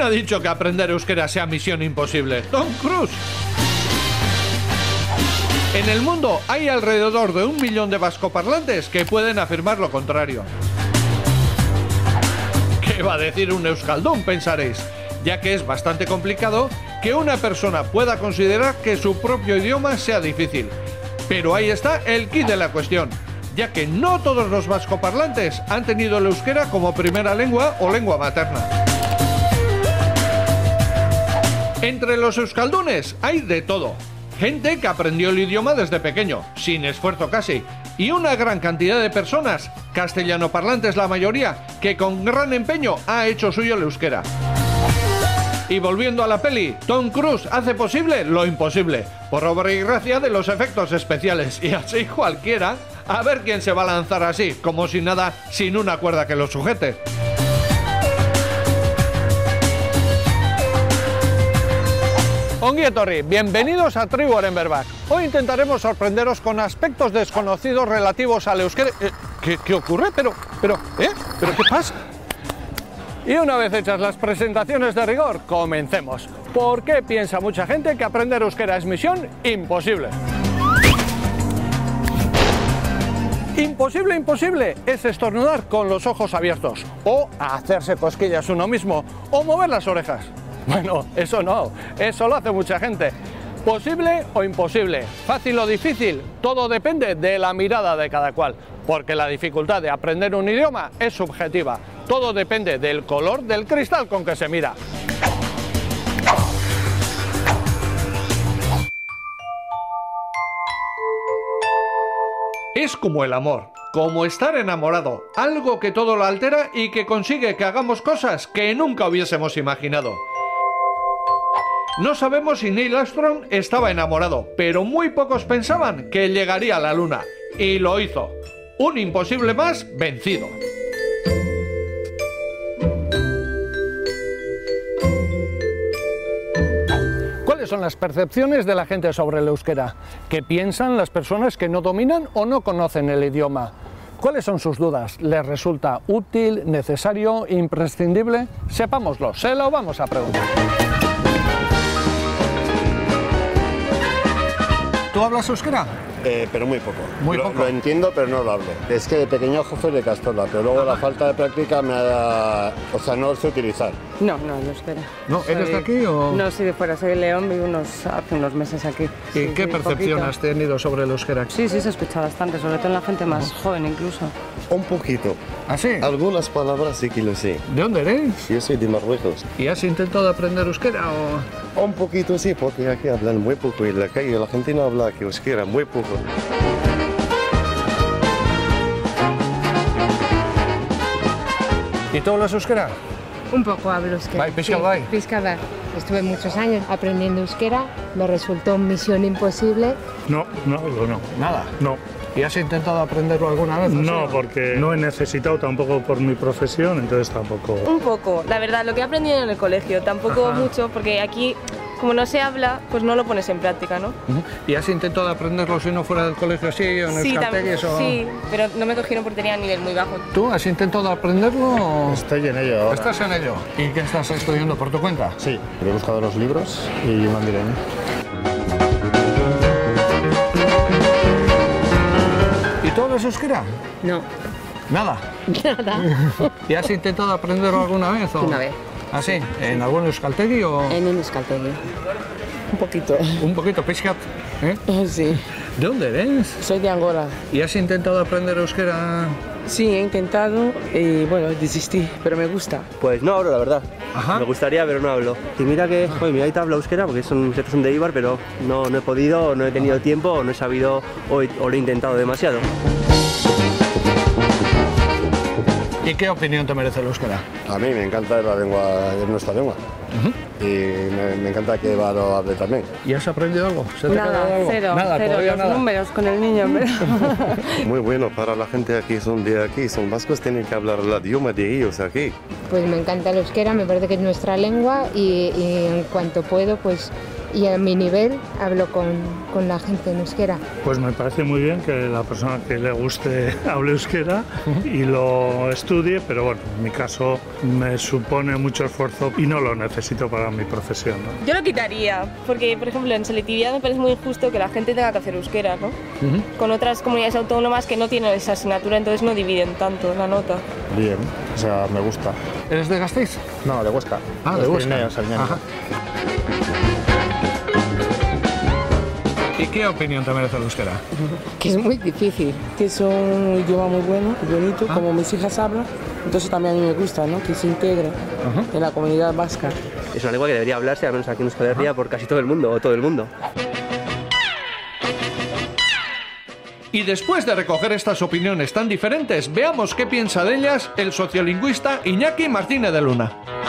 ha dicho que aprender euskera sea misión imposible? Tom Cruise. En el mundo hay alrededor de 1 millón de vascoparlantes que pueden afirmar lo contrario. ¿Qué va a decir un euskaldún?, pensaréis, ya que es bastante complicado que una persona pueda considerar que su propio idioma sea difícil. Pero ahí está el quid de la cuestión, ya que no todos los vascoparlantes han tenido el euskera como primera lengua o lengua materna. Entre los euskaldunes hay de todo. Gente que aprendió el idioma desde pequeño, sin esfuerzo casi, y una gran cantidad de personas, castellanoparlantes la mayoría, que con gran empeño ha hecho suyo el euskera. Y volviendo a la peli, Tom Cruise hace posible lo imposible, por obra y gracia de los efectos especiales, y así cualquiera, a ver quién se va a lanzar así, como si nada, sin una cuerda que lo sujete. Ongi etorri, bienvenidos a Tribuaren Berbak. Hoy intentaremos sorprenderos con aspectos desconocidos relativos al euskera. ¿Qué ocurre? ¿Pero qué pasa? Y una vez hechas las presentaciones de rigor, comencemos. ¿Por qué piensa mucha gente que aprender euskera es misión imposible? Imposible es estornudar con los ojos abiertos, o hacerse cosquillas uno mismo, o mover las orejas. Bueno, eso no, eso lo hace mucha gente. ¿Posible o imposible? ¿Fácil o difícil? Todo depende de la mirada de cada cual, porque la dificultad de aprender un idioma es subjetiva. Todo depende del color del cristal con que se mira. Es como el amor, como estar enamorado, algo que todo lo altera y que consigue que hagamos cosas que nunca hubiésemos imaginado. No sabemos si Neil Armstrong estaba enamorado, pero muy pocos pensaban que llegaría a la Luna. Y lo hizo. Un imposible más vencido. ¿Cuáles son las percepciones de la gente sobre el euskera? ¿Qué piensan las personas que no dominan o no conocen el idioma? ¿Cuáles son sus dudas? ¿Les resulta útil, necesario, imprescindible? Sepámoslo, se lo vamos a preguntar. ¿Tú hablas euskera? Pero muy poco. Muy poco. Lo entiendo, pero no lo hablo. Es que de pequeño fui de Castola, pero luego la falta de práctica me ha... O sea, no lo sé utilizar. No euskera. ¿No? ¿Eres de aquí o...? No, soy de fuera, soy de León, vivo hace unos meses aquí. ¿Y sí, qué percepción has tenido sobre el euskera? Sí, se escucha bastante, sobre todo en la gente más joven incluso. Un poquito. ¿Ah, sí? Algunas palabras sí que lo sé. ¿De dónde eres? Yo soy de Marruecos. ¿Y has intentado aprender euskera o...? Un poquito sí, porque aquí hablan muy poco y en la calle la gente no habla que euskera, muy poco. ¿Y tú hablas euskera? Un poco hablo euskera. Bai, pixka bai. Pixka bai. Estuve muchos años aprendiendo euskera, me resultó misión imposible. No hablo, no. Nada. No. ¿Y has intentado aprenderlo alguna vez? No, porque no he necesitado tampoco por mi profesión, entonces tampoco. Un poco, la verdad, lo que he aprendido en el colegio, tampoco mucho, porque aquí, como no se habla, pues no lo pones en práctica, ¿no? ¿Y has intentado aprenderlo si no fuera del colegio así o en euskaltegis o...? Sí, pero no me cogieron porque tenía nivel muy bajo. ¿Tú has intentado aprenderlo o...? Estoy en ello ahora. ¿Estás en ello? ¿Y qué estás estudiando por tu cuenta? Sí, he buscado los libros y una miren. ¿Y tú hablas euskera? No, Nada. nada. ¿Y has intentado aprenderlo alguna vez? O... Una vez. ¿Ah, sí? ¿En algún euskaltegi o...? En un euskaltegi. Un poquito. Un poquito, pixkat, ¿eh? Sí, ¿De dónde eres? soy de Angola. ¿Y has intentado aprender euskera? Sí, he intentado y bueno, desistí, pero me gusta. Pues no hablo, la verdad. Ajá. Me gustaría, pero no hablo. Y mira que, joder, mi aita habla euskera, porque son de Eibar, pero no he podido, no he tenido tiempo, o no he sabido, o lo he intentado demasiado. ¿Y qué opinión te merece el euskera? A mí me encanta la lengua, es nuestra lengua. Y me encanta que Eva lo hable también. ¿Y has aprendido algo? ¿Se te ha Nada, quedado algo? cero, Nada, cero, todavía los nada. números con el niño, pero... Muy bueno para la gente aquí, son de aquí, son vascos, tienen que hablar el idioma de ellos aquí. Pues me encanta el euskera, me parece que es nuestra lengua y en cuanto puedo pues y a mi nivel hablo con la gente en euskera. Pues me parece muy bien que la persona que le guste hable euskera y lo estudie, pero bueno, en mi caso me supone mucho esfuerzo y no lo necesito para mi profesión, ¿no? Yo lo quitaría, porque por ejemplo en selectividad me parece muy injusto que la gente tenga que hacer euskera, ¿no? Con otras comunidades autónomas que no tienen esa asignatura, entonces no dividen tanto la nota. Bien, o sea, me gusta. ¿Eres de Gasteiz? No, de Huesca. Ah, de Huesca. Pirineos, Almería. ¿Y qué opinión te merece el euskera? Que es muy difícil, que es un idioma muy bueno, muy bonito, como mis hijas hablan, entonces también a mí me gusta, ¿no? Que se integre en la comunidad vasca. Es una lengua que debería hablarse, al menos aquí en Euskal Herria, por casi todo el mundo, o todo el mundo. Y después de recoger estas opiniones tan diferentes, veamos qué piensa de ellas el sociolingüista Iñaki Martínez de Luna.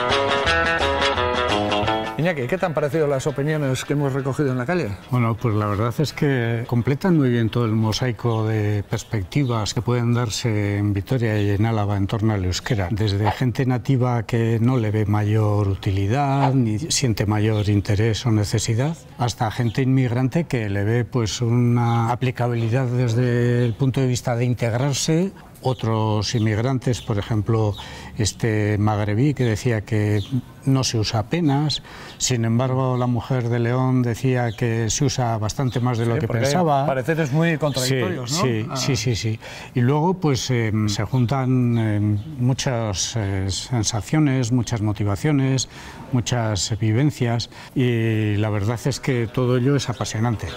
Iñaki, ¿qué te han parecido las opiniones que hemos recogido en la calle? Bueno, pues la verdad es que completan muy bien todo el mosaico de perspectivas que pueden darse en Vitoria y en Álava en torno al euskera. Desde gente nativa que no le ve mayor utilidad, ni siente mayor interés o necesidad, hasta gente inmigrante que le ve pues una aplicabilidad desde el punto de vista de integrarse. Otros inmigrantes, por ejemplo, este magrebí que decía que no se usa apenas, sin embargo la mujer de León decía que se usa bastante más de lo que pensaba. Pareceres muy contradictorios, ¿no? Sí. Y luego pues se juntan muchas sensaciones, muchas motivaciones, muchas vivencias y la verdad es que todo ello es apasionante.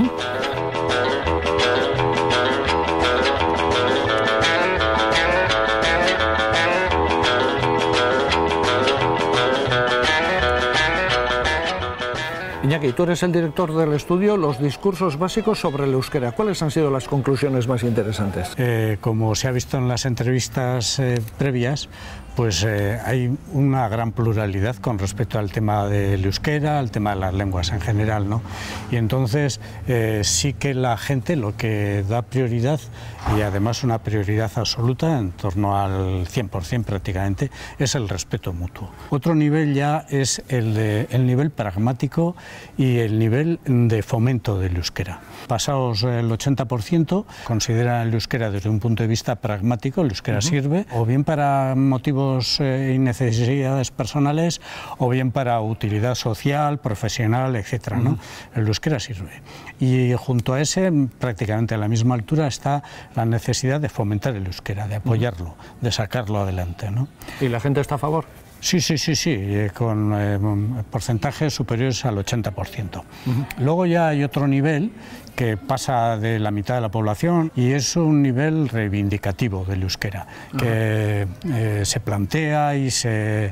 Iñaki, tú eres el director del estudio Los discursos básicos sobre el euskera. ¿Cuáles han sido las conclusiones más interesantes? Como se ha visto en las entrevistas previas, pues hay una gran pluralidad con respecto al tema del euskera, al tema de las lenguas en general, ¿no? Y entonces sí que la gente lo que da prioridad, y además una prioridad absoluta, en torno al 100% prácticamente, es el respeto mutuo. Otro nivel ya es el nivel pragmático y el nivel de fomento del euskera. Pasados el 80% consideran el euskera desde un punto de vista pragmático, el euskera sirve, o bien para motivos y necesidades personales, o bien para utilidad social, profesional, etc., ¿no? El euskera sirve. Y junto a ese, prácticamente a la misma altura, está la necesidad de fomentar el euskera, de apoyarlo, de sacarlo adelante, ¿no? ¿Y la gente está a favor? Sí, con porcentajes superiores al 80%. Luego ya hay otro nivel que pasa de la mitad de la población y es un nivel reivindicativo del euskera, que se plantea y se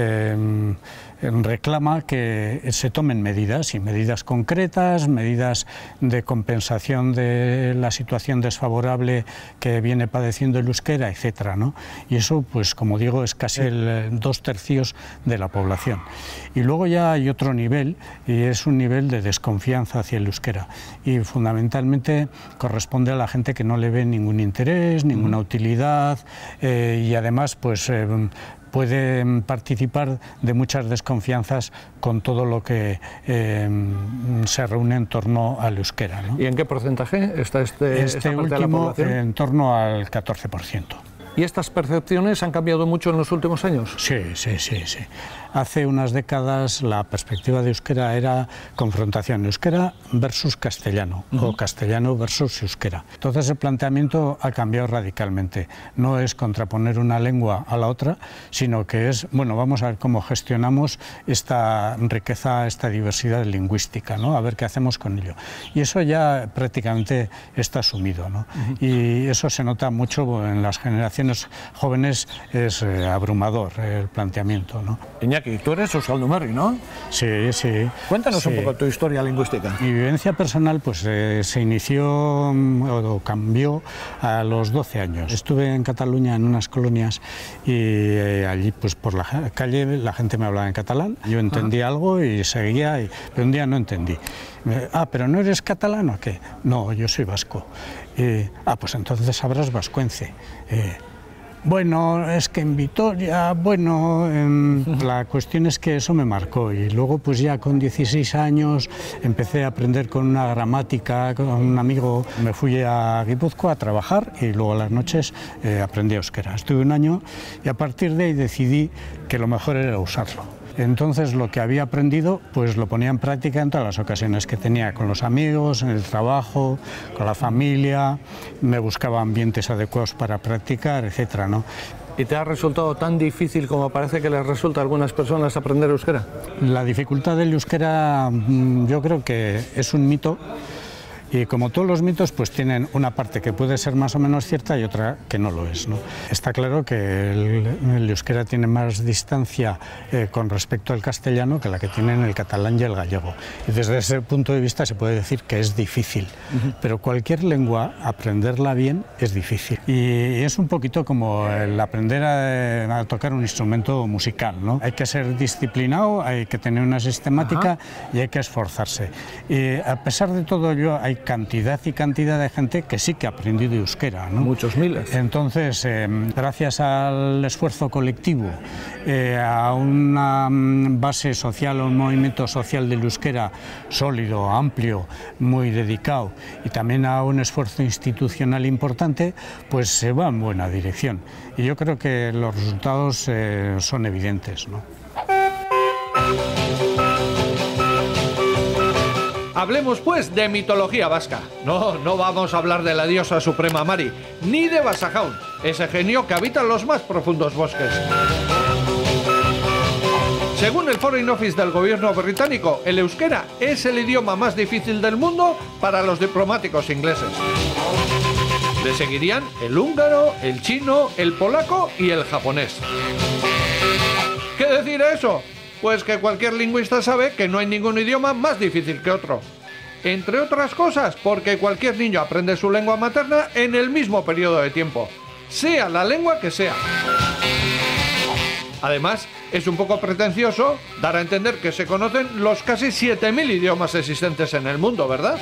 reclama que se tomen medidas, y medidas concretas, medidas de compensación de la situación desfavorable que viene padeciendo el euskera, etcétera, ¿no? Y eso, pues como digo, es casi el 2/3 de la población. Y luego ya hay otro nivel, y es un nivel de desconfianza hacia el euskera, y fundamentalmente corresponde a la gente que no le ve ningún interés, ninguna utilidad, y además pues puede participar de muchas desconfianzas con todo lo que se reúne en torno al euskera, ¿no? ¿Y en qué porcentaje está esta parte último, de la población? En torno al 14%. ¿Y estas percepciones han cambiado mucho en los últimos años? Sí. Hace unas décadas la perspectiva de euskera era confrontación euskera versus castellano, o castellano versus euskera. Entonces el planteamiento ha cambiado radicalmente. No es contraponer una lengua a la otra, sino que es, bueno, vamos a ver cómo gestionamos esta riqueza, esta diversidad lingüística, ¿no? A ver qué hacemos con ello. Y eso ya prácticamente está asumido, ¿no? Y eso se nota mucho en las generaciones jóvenes, es abrumador el planteamiento, ¿no? Iñaki, tú eres euskaldumerri, ¿no? Sí. Cuéntanos un poco tu historia lingüística. Mi vivencia personal pues se inició o cambió a los 12 años. Estuve en Cataluña en unas colonias y allí pues por la calle la gente me hablaba en catalán. Yo entendía algo y seguía, pero un día no entendí. ¿Pero no eres catalán o qué? No, yo soy vasco. Pues entonces sabrás vascuence. Bueno, es que en Vitoria, la cuestión es que eso me marcó y luego pues ya con 16 años empecé a aprender con una gramática, con un amigo, me fui a Guipúzcoa a trabajar y luego a las noches aprendí euskera. Estuve un año y a partir de ahí decidí que lo mejor era usarlo. Entonces lo que había aprendido pues lo ponía en práctica en todas las ocasiones que tenía, con los amigos, en el trabajo, con la familia, me buscaba ambientes adecuados para practicar, etcétera, ¿no? ¿Y te ha resultado tan difícil como parece que les resulta a algunas personas aprender euskera? La dificultad del euskera yo creo que es un mito. Y como todos los mitos, pues tienen una parte que puede ser más o menos cierta y otra que no lo es, ¿no? Está claro que el euskera tiene más distancia con respecto al castellano que la que tienen el catalán y el gallego. Y desde ese punto de vista se puede decir que es difícil, pero cualquier lengua, aprenderla bien es difícil. Y es un poquito como el aprender a tocar un instrumento musical, ¿no? Hay que ser disciplinado, hay que tener una sistemática y hay que esforzarse. Y a pesar de todo ello, hay cantidad y cantidad de gente que sí que ha aprendido euskera, ¿no? Muchos miles. Entonces, gracias al esfuerzo colectivo, a una base social, a un movimiento social del euskera sólido, amplio, muy dedicado y también a un esfuerzo institucional importante, pues se va en buena dirección. Y yo creo que los resultados son evidentes, ¿no? Hablemos pues de mitología vasca. No vamos a hablar de la diosa suprema Mari, ni de Basajaun, ese genio que habita en los más profundos bosques. Según el Foreign Office del gobierno británico, el euskera es el idioma más difícil del mundo para los diplomáticos ingleses. Le seguirían el húngaro, el chino, el polaco y el japonés. ¿Qué decir eso? Pues que cualquier lingüista sabe que no hay ningún idioma más difícil que otro. Entre otras cosas, porque cualquier niño aprende su lengua materna en el mismo periodo de tiempo, sea la lengua que sea. Además, es un poco pretencioso dar a entender que se conocen los casi 7.000 idiomas existentes en el mundo, ¿verdad?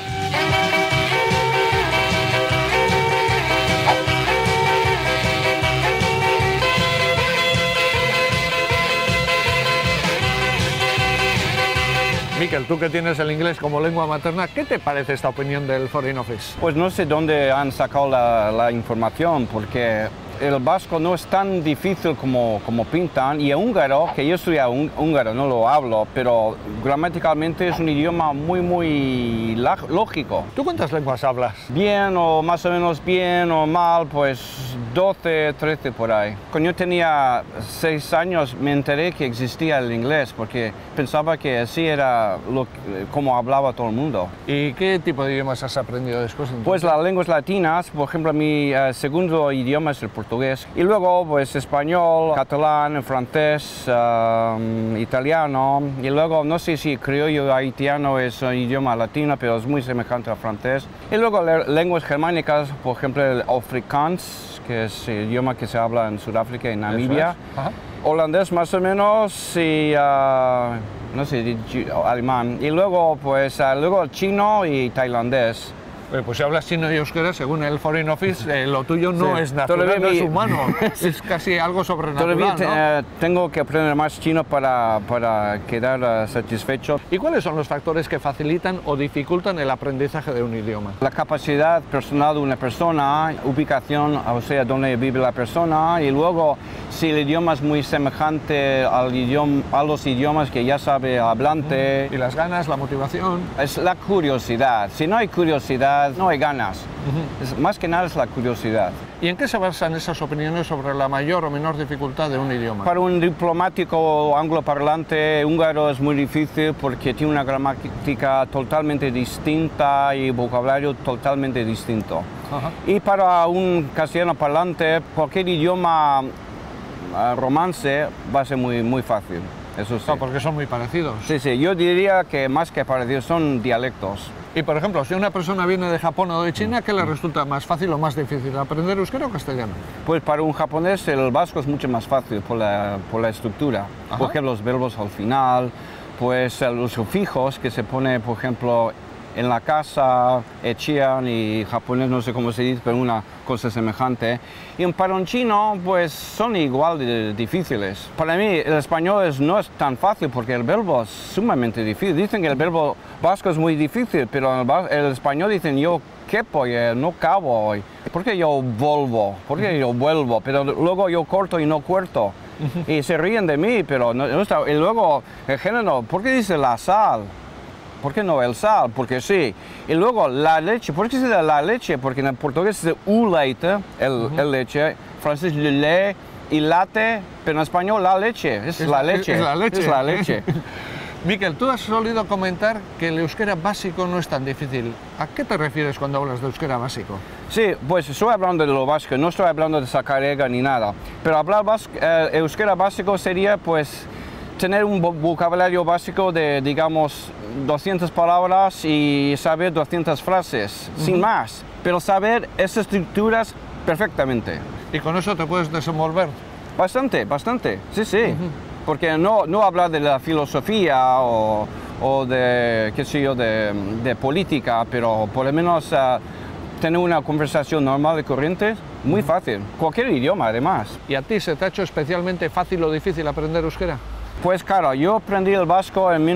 Miquel, tú que tienes el inglés como lengua materna, ¿qué te parece esta opinión del Foreign Office? Pues no sé dónde han sacado la información, porque el vasco no es tan difícil como pintan, y el húngaro, que yo estudié húngaro, no lo hablo, pero gramaticalmente es un idioma muy lógico. ¿Tú cuántas lenguas hablas? Bien, o más o menos bien o mal, pues 12, 13 por ahí. Cuando yo tenía 6 años me enteré que existía el inglés, porque pensaba que así era como hablaba todo el mundo. ¿Y qué tipo de idiomas has aprendido después? Entonces? Pues las lenguas latinas, por ejemplo, mi segundo idioma es el portugués. Y luego, pues, español, catalán, francés, italiano. Y luego, no sé si criollo haitiano es un idioma latino, pero es muy semejante al francés. Y luego, lenguas germánicas, por ejemplo, el afrikaans, que es el idioma que se habla en Sudáfrica y Namibia. Holandés, más o menos, y no sé, alemán. Y luego, pues, luego chino y tailandés. Pues si hablas chino y euskera, según el Foreign Office, lo tuyo no es natural, no es humano, es casi algo sobrenatural, ¿no? Tengo que aprender más chino para quedar satisfecho. ¿Y cuáles son los factores que facilitan o dificultan el aprendizaje de un idioma? La capacidad personal de una persona, ubicación, o sea, dónde vive la persona, y luego si el idioma es muy semejante a los idiomas que ya sabe el hablante. ¿Y las ganas, la motivación? Es la curiosidad. Si no hay curiosidad, no hay ganas. Más que nada es la curiosidad. ¿Y en qué se basan esas opiniones sobre la mayor o menor dificultad de un idioma? Para un diplomático angloparlante húngaro es muy difícil porque tiene una gramática totalmente distinta y vocabulario totalmente distinto. Y para un castellano parlante, cualquier idioma romance va a ser muy fácil. Eso sí. Porque son muy parecidos. Sí, yo diría que más que parecidos son dialectos. Y por ejemplo, si una persona viene de Japón o de China, ¿qué le resulta más fácil o más difícil, aprender euskera o castellano? Pues para un japonés el vasco es mucho más fácil por la estructura. Por ejemplo, los verbos al final, pues los sufijos que se pone, por ejemplo, en la casa, echian y japonés no sé cómo se dice, pero una cosa semejante. Y para un chino, pues son igual de difíciles. Para mí el español no es tan fácil porque el verbo es sumamente difícil. Dicen que el verbo vasco es muy difícil, pero el español dicen yo quepo, no cabo hoy. ¿Por qué yo volvo? ¿Por qué yo vuelvo? Pero luego yo corto y no cuerto. Y se ríen de mí, pero no está. Y luego el género, ¿por qué dice la sal? ¿Por qué no el sal? Porque sí. Y luego la leche, ¿por qué se dice la leche? Porque en portugués se dice leite, el leche, en francés le lait y latte, pero en español la leche, es la leche. Es la leche. Es la leche. Miquel, tú has solido comentar que el euskera básico no es tan difícil. ¿A qué te refieres cuando hablas de euskera básico? Sí, pues estoy hablando de lo básico, no estoy hablando de sacarega ni nada. Pero hablar euskera básico sería pues tener un vocabulario básico de, digamos, 200 palabras y saber 200 frases, sin más. Pero saber esas estructuras perfectamente. ¿Y con eso te puedes desenvolver? Bastante, bastante, sí, sí. Porque no hablar de la filosofía o de, qué sé yo, de política, pero por lo menos tener una conversación normal y corriente, muy fácil. Cualquier idioma, además. ¿Y a ti se te ha hecho especialmente fácil o difícil aprender euskera? Pues claro, yo aprendí el vasco en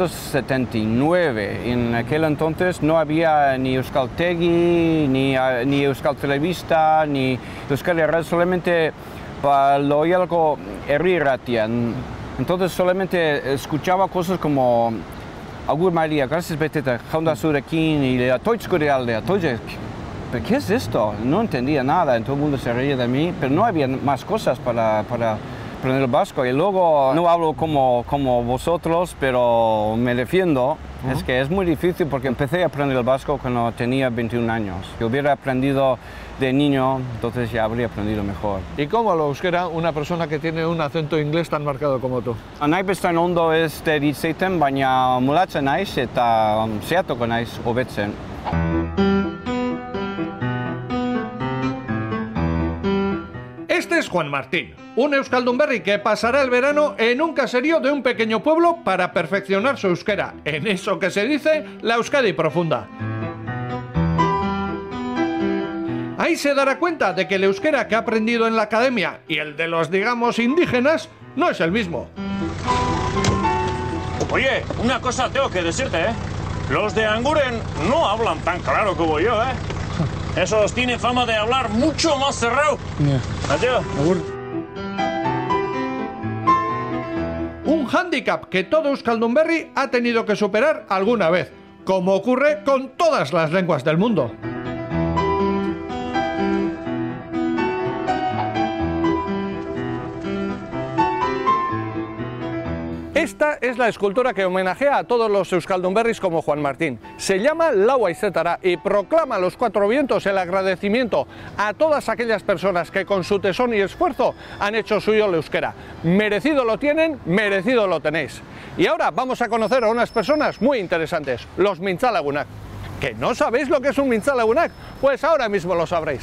1979. En aquel entonces no había ni Euskaltegi, ni Euskal Telebista, ni Euskal Herria, solamente lo oía algo herri ratia. Entonces solamente escuchaba cosas como Agur María, gracias Beteta, Jaunda Surekin y la Toitskurealde. ¿Pero qué es esto? No entendía nada, todo el mundo se reía de mí, pero no había más cosas para aprender el vasco. Y luego no hablo como vosotros, pero me defiendo. Es que es muy difícil porque empecé a aprender el vasco cuando tenía 21 años. Si hubiera aprendido de niño, entonces ya habría aprendido mejor. ¿Y cómo lo euskera una persona que tiene un acento inglés tan marcado como tú? Nahi bezain ondo ez deritzeiten, baina mulatzen naiz eta saiatuko naiz hobetzen. Este es Juan Martín, un euskaldunberri que pasará el verano en un caserío de un pequeño pueblo para perfeccionar su euskera, en eso que se dice la Euskadi profunda. Ahí se dará cuenta de que el euskera que ha aprendido en la academia y el de los, digamos, indígenas no es el mismo. Oye, una cosa tengo que decirte, ¿eh? Los de Anguren no hablan tan claro como yo, ¿eh? Esos tienen fama de hablar mucho más cerrado. Adiós. Un hándicap que todo euskaldunberri ha tenido que superar alguna vez, como ocurre con todas las lenguas del mundo. Esta es la escultura que homenajea a todos los euskaldunberris como Juan Martín. Se llama Lau Haizetara y proclama a los cuatro vientos el agradecimiento a todas aquellas personas que con su tesón y esfuerzo han hecho suyo el euskera. Merecido lo tienen, merecido lo tenéis. Y ahora vamos a conocer a unas personas muy interesantes, los mintzalagunak. ¿Que no sabéis lo que es un mintzalagunak? Pues ahora mismo lo sabréis.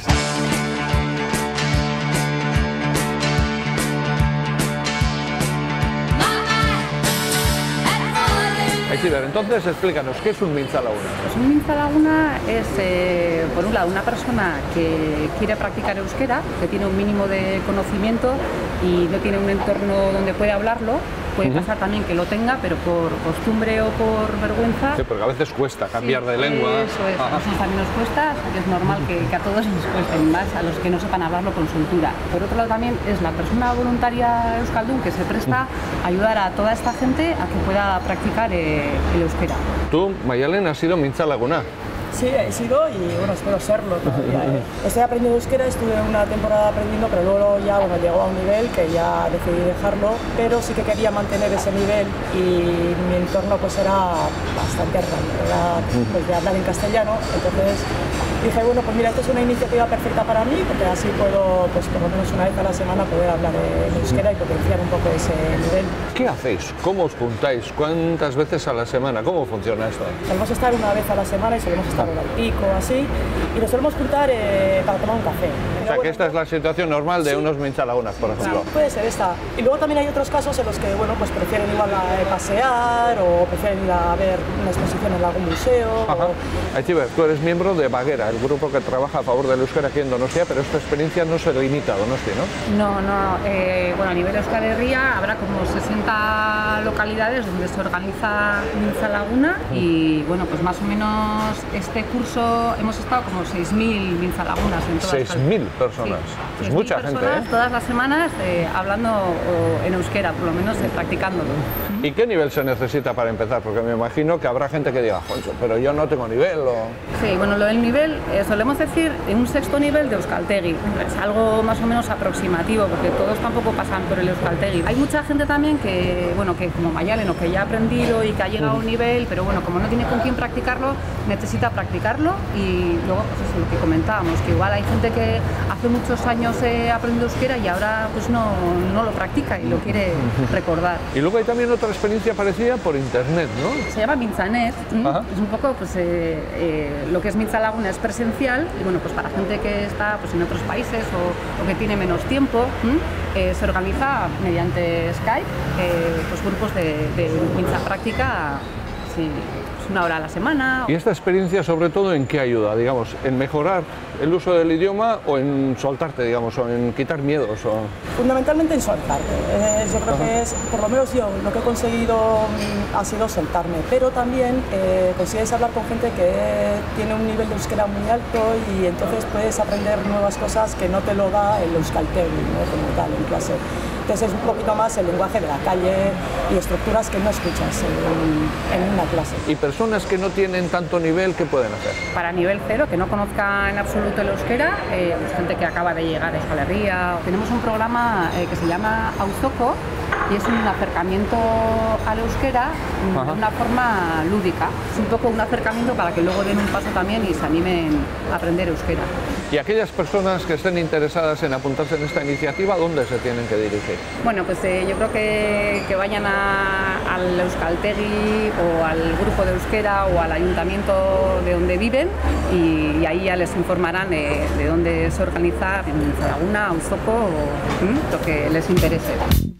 Entonces explícanos, ¿qué es un mintzalaguna? Pues un mintzalaguna es, por un lado, una persona que quiere practicar euskera, que tiene un mínimo de conocimiento y no tiene un entorno donde puede hablarlo. Puede pasar también que lo tenga, pero por costumbre o por vergüenza. Sí, porque a veces cuesta cambiar de lengua. Eso es, a nosotros también nos cuesta, es normal que a todos nos cueste, más a los que no sepan hablarlo con soltura. Por otro lado también es la persona voluntaria euskaldun que se presta a ayudar a toda esta gente a que pueda practicar el euskera. Tú, Mayalen, has sido mintzalaguna. Sí, he sido y bueno, espero serlo todavía. Estoy aprendiendo euskera, estuve una temporada aprendiendo, pero luego ya llegó a un nivel que ya decidí dejarlo, pero sí que quería mantener ese nivel y mi entorno pues era bastante raro, era pues de hablar en castellano, entonces Y dije, bueno, pues mira, esto es una iniciativa perfecta para mí, porque así puedo, pues por lo menos una vez a la semana, poder hablar en euskera y potenciar un poco ese nivel. ¿Qué hacéis? ¿Cómo os juntáis? ¿Cuántas veces a la semana? ¿Cómo funciona esto? Solemos estar una vez a la semana y solemos estar hora y pico, así, y nos solemos juntar para tomar un café. O sea, que esta es la situación normal de unos minchalagunas, por ejemplo. Sí, puede ser esta. Y luego también hay otros casos en los que, bueno, pues prefieren igual a pasear o prefieren ir a ver una exposición en algún museo. Aichiber, tú eres miembro de Baguera, el grupo que trabaja a favor del euskera aquí en Donostia, pero esta experiencia no se limita a Donosti, ¿no? No. Bueno, a nivel de Euskal Herria habrá como 60 localidades donde se organiza Mintzalaguna y, bueno, pues más o menos este curso hemos estado como 6.000 Mintzalagunas en todas. 6.000 personas. Sí. Es mucha gente, ¿eh? Todas las semanas hablando en euskera, por lo menos practicándolo. ¿Y qué nivel se necesita para empezar? Porque me imagino que habrá gente que diga, Joncho, pero yo no tengo nivel. Sí, bueno, lo del nivel, solemos decir un 6.º nivel de Euskaltegi. Es algo más o menos aproximativo, porque todos tampoco pasan por el Euskaltegi. Hay mucha gente también que, bueno, que como Mayalen, que ya ha aprendido y que ha llegado a un nivel, pero bueno, como no tiene con quién practicarlo, necesita practicarlo y luego, pues eso, lo que comentábamos, que igual hay gente que hace muchos años ha aprendido euskera y ahora pues no lo practica y lo quiere recordar. Y luego hay también otra experiencia parecida por internet, ¿no? Se llama Mintzanet, es un poco pues lo que es Mintzalaguna es presencial y bueno, pues para gente que está pues en otros países o que tiene menos tiempo, se organiza mediante Skype pues grupos de Mintza práctica, sí, pues 1 hora a la semana. ¿Y esta experiencia sobre todo en qué ayuda? Digamos, ¿en mejorar el uso del idioma o en soltarte, digamos, o en quitar miedos? Fundamentalmente en soltarte. Yo creo que es, por lo menos yo, lo que he conseguido ha sido soltarme, pero también consigues hablar con gente que tiene un nivel de euskera muy alto y entonces puedes aprender nuevas cosas que no te lo da el euskaltegi, ¿no? Como tal, en clase. Entonces es un poquito más el lenguaje de la calle y estructuras que no escuchas en una clase. ¿Y personas que no tienen tanto nivel, qué pueden hacer? Para nivel 0, que no conozca en absoluto el euskera, pues gente que acaba de llegar a Euskal Herria. Tenemos un programa que se llama Auzoko y es un acercamiento al euskera de una forma lúdica. Es un poco un acercamiento para que luego den un paso también y se animen a aprender euskera. ¿Y aquellas personas que estén interesadas en apuntarse en esta iniciativa, dónde se tienen que dirigir? Bueno, pues yo creo que vayan al Euskaltegi o al grupo de euskera o al ayuntamiento de donde viven y ahí ya les informarán de dónde se organiza en Mintzalaguna, Auzoko o lo que les interese.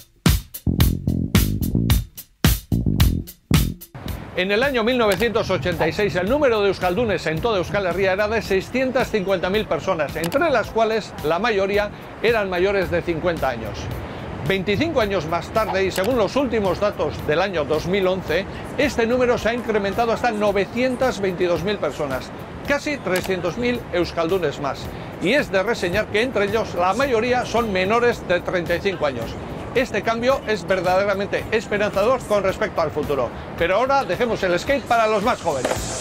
En el año 1986 el número de euskaldunes en toda Euskal Herria era de 650.000 personas, entre las cuales la mayoría eran mayores de 50 años. 25 años más tarde, y según los últimos datos del año 2011, este número se ha incrementado hasta 922.000 personas, casi 300.000 euskaldunes más. Y es de reseñar que entre ellos la mayoría son menores de 35 años. Este cambio es verdaderamente esperanzador con respecto al futuro. Pero ahora dejemos el skate para los más jóvenes.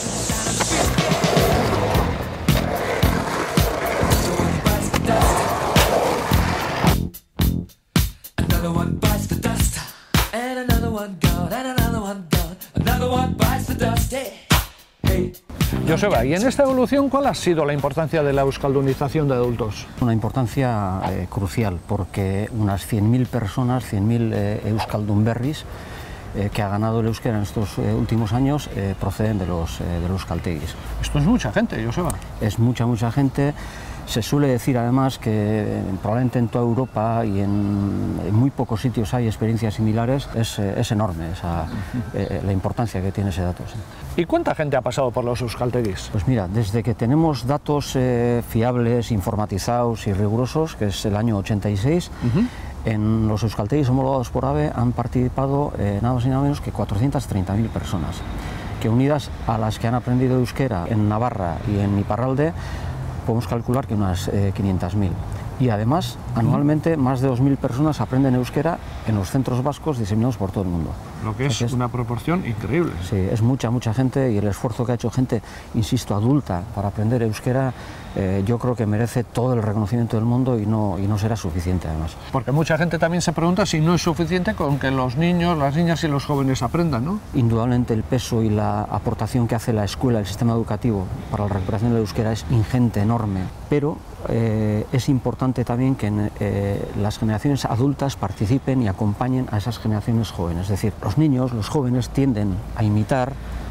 Joseba, ¿y en esta evolución cuál ha sido la importancia de la euskaldunización de adultos? Una importancia crucial, porque unas 100.000 personas, 100.000 euskaldunberris que ha ganado el euskera en estos últimos años proceden de los euskaltegis. Esto es mucha gente, Joseba. Es mucha gente. Se suele decir además que probablemente en toda Europa y en muy pocos sitios hay experiencias similares. Es enorme la importancia que tiene ese dato. Sí. ¿Y cuánta gente ha pasado por los euskaltegis? Pues mira, desde que tenemos datos fiables, informatizados y rigurosos, que es el año 86, en los euskaltegis homologados por AVE han participado nada más y nada menos que 430.000 personas, que unidas a las que han aprendido euskera en Navarra y en Iparralde, podemos calcular que unas 500.000. Y además, anualmente, más de 2.000 personas aprenden euskera en los centros vascos diseminados por todo el mundo. lo que es una proporción increíble. Sí, es mucha gente, y el esfuerzo que ha hecho gente, insisto, adulta para aprender euskera, yo creo que merece todo el reconocimiento del mundo y no será suficiente además. Porque mucha gente también se pregunta si no es suficiente con que los niños, las niñas y los jóvenes aprendan, ¿no? Indudablemente el peso y la aportación que hace la escuela, el sistema educativo para la recuperación del euskera es ingente, enorme, pero es importante también que las generaciones adultas participen y acompañen a esas generaciones jóvenes. Es decir, los niños, los jóvenes tienden a imitar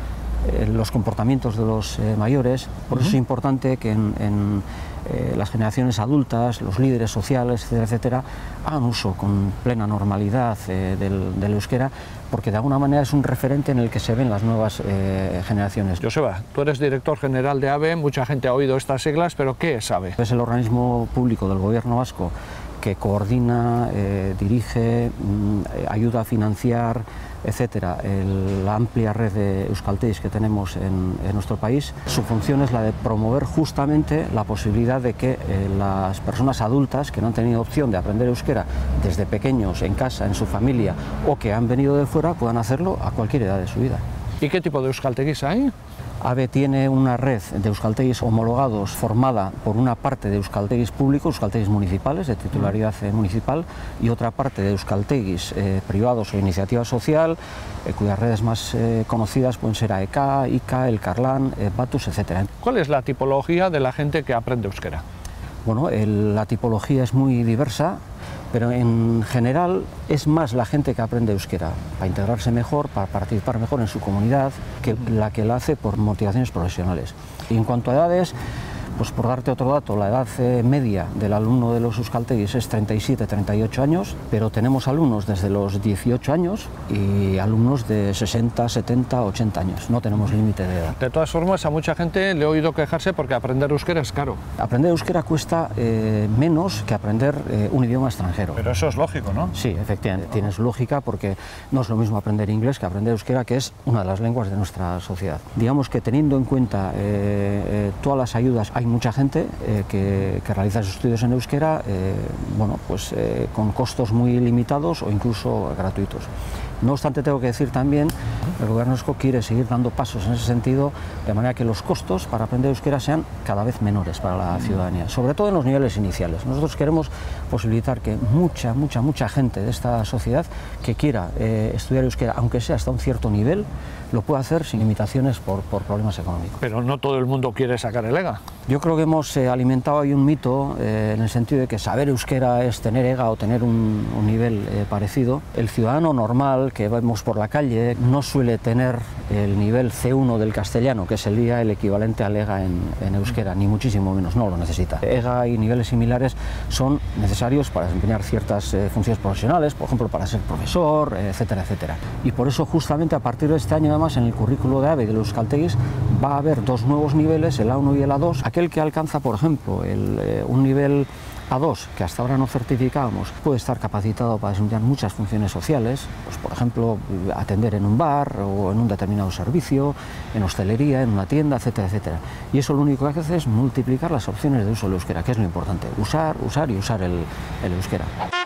los comportamientos de los mayores, por eso es importante que en las generaciones adultas, los líderes sociales, etcétera, etcétera, hagan uso con plena normalidad del euskera, porque de alguna manera es un referente en el que se ven las nuevas generaciones. Joseba, tú eres director general de ABE, mucha gente ha oído estas siglas, pero ¿qué es ABE? Es el organismo público del gobierno vasco que coordina, dirige, ayuda a financiar, etcétera, la amplia red de euskaltegis que tenemos en nuestro país. Su función es la de promover justamente la posibilidad de que las personas adultas que no han tenido opción de aprender euskera desde pequeños, en casa, en su familia, o que han venido de fuera, puedan hacerlo a cualquier edad de su vida. ¿Y qué tipo de euskaltegis hay? ABE tiene una red de euskaltegis homologados formada por una parte de euskaltegis públicos, euskaltegis municipales de titularidad municipal, y otra parte de euskaltegis privados o iniciativa social, cuyas redes más conocidas pueden ser AEK, ICA, El Carlán, Batus, etc. ¿Cuál es la tipología de la gente que aprende euskera? Bueno, la tipología es muy diversa, pero en general es más la gente que aprende euskera para integrarse mejor, para participar mejor en su comunidad, que la que la hace por motivaciones profesionales. Y en cuanto a edades, pues por darte otro dato, la edad media del alumno de los euskaltegis es 37-38 años, pero tenemos alumnos desde los 18 años y alumnos de 60, 70, 80 años. No tenemos límite de edad. De todas formas, a mucha gente le he oído quejarse porque aprender euskera es caro. Aprender euskera cuesta menos que aprender un idioma extranjero. Pero eso es lógico, ¿no? Sí, efectivamente, tienes lógica, porque no es lo mismo aprender inglés que aprender euskera, que es una de las lenguas de nuestra sociedad. Digamos que teniendo en cuenta todas las ayudas, hay mucha gente que realiza sus estudios en euskera, con costos muy limitados o incluso gratuitos. No obstante, tengo que decir también que el Gobierno vasco quiere seguir dando pasos en ese sentido, de manera que los costos para aprender euskera sean cada vez menores para la ciudadanía, sobre todo en los niveles iniciales. Nosotros queremos posibilitar que mucha gente de esta sociedad que quiera estudiar euskera, aunque sea hasta un cierto nivel, lo pueda hacer sin limitaciones por problemas económicos. Pero no todo el mundo quiere sacar el EGA. Yo creo que hemos alimentado ahí un mito en el sentido de que saber euskera es tener EGA o tener un nivel parecido. El ciudadano normal que vemos por la calle no suele tener el nivel C1 del castellano, que sería el equivalente al EGA en euskera, ni muchísimo menos, no lo necesita. EGA y niveles similares son necesarios para desempeñar ciertas funciones profesionales, por ejemplo para ser profesor, etcétera, etcétera. Y por eso justamente a partir de este año, además, en el currículo de ABE y de los euskaltegis va a haber dos nuevos niveles, el A1 y el A2. Aquel que alcanza, por ejemplo, un nivel A2, que hasta ahora no certificábamos, puede estar capacitado para desempeñar muchas funciones sociales, pues por ejemplo, atender en un bar o en un determinado servicio, en hostelería, en una tienda, etcétera, etcétera. Y eso lo único que hace es multiplicar las opciones de uso del euskera, que es lo importante, usar y usar el euskera.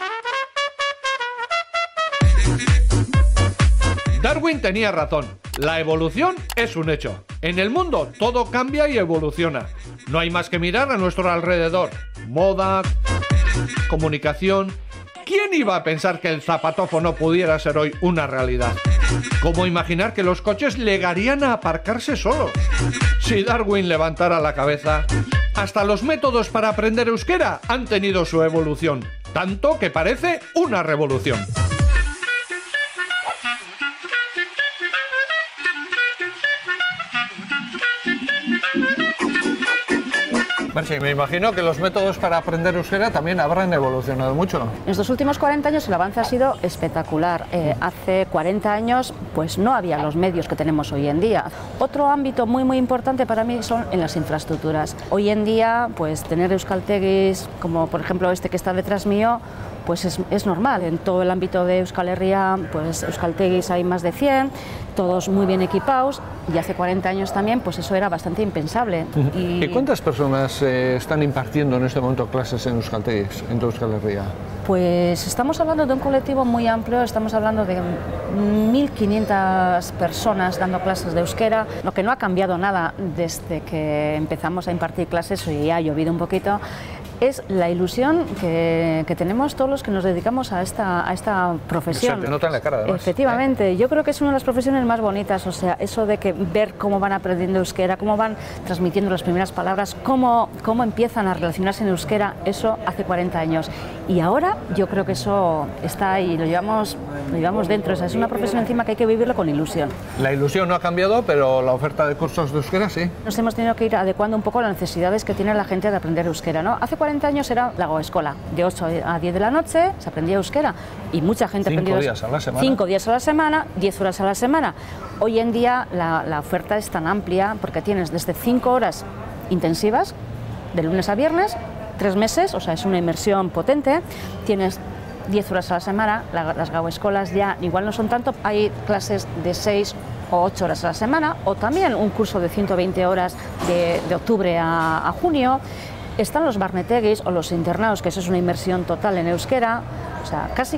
Darwin tenía razón. La evolución es un hecho. En el mundo todo cambia y evoluciona. No hay más que mirar a nuestro alrededor. Moda, comunicación. ¿Quién iba a pensar que el zapatófono pudiera ser hoy una realidad? ¿Cómo imaginar que los coches llegarían a aparcarse solos? Si Darwin levantara la cabeza, hasta los métodos para aprender euskera han tenido su evolución, tanto que parece una revolución. Merche, me imagino que los métodos para aprender euskera también habrán evolucionado mucho. En estos últimos 40 años el avance ha sido espectacular. Hace 40 años pues no había los medios que tenemos hoy en día. Otro ámbito muy importante para mí son en las infraestructuras. Hoy en día pues tener euskaltegis, como por ejemplo este que está detrás mío, pues es normal. En todo el ámbito de Euskal Herria, pues euskaltegis hay más de 100. todos muy bien equipados, y hace 40 años también pues eso era bastante impensable. ¿Y cuántas personas están impartiendo en este momento clases en Euskaltegi, en toda Euskal Herria? Pues estamos hablando de un colectivo muy amplio, estamos hablando de 1.500 personas dando clases de euskera, lo que no ha cambiado nada desde que empezamos a impartir clases, y ya ha llovido un poquito, es la ilusión que tenemos todos los que nos dedicamos a esta profesión. Se te nota en la cara, además. Efectivamente, yo creo que es una de las profesiones más bonitas, o sea, eso de que ver cómo van aprendiendo euskera, cómo van transmitiendo las primeras palabras, cómo empiezan a relacionarse en euskera, eso hace 40 años. Y ahora yo creo que eso está ahí, lo llevamos dentro, o sea, es una profesión encima que hay que vivirlo con ilusión. La ilusión no ha cambiado, pero la oferta de cursos de euskera sí. Nos hemos tenido que ir adecuando un poco a las necesidades que tiene la gente de aprender euskera, ¿no? Hace 40 años era la Goescola, de 8 a 10 de la noche se aprendía euskera y mucha gente aprendía 5 días a la semana. 5 días a la semana, 10 horas a la semana. Hoy en día la oferta es tan amplia porque tienes desde 5 horas intensivas, de lunes a viernes, 3 meses, o sea, es una inmersión potente, tienes 10 horas a la semana, las Gauescolas ya igual no son tanto, hay clases de 6 o 8 horas a la semana, o también un curso de 120 horas de octubre a junio. Están los barneteguis o los internados, que eso es una inmersión total en euskera, o sea, casi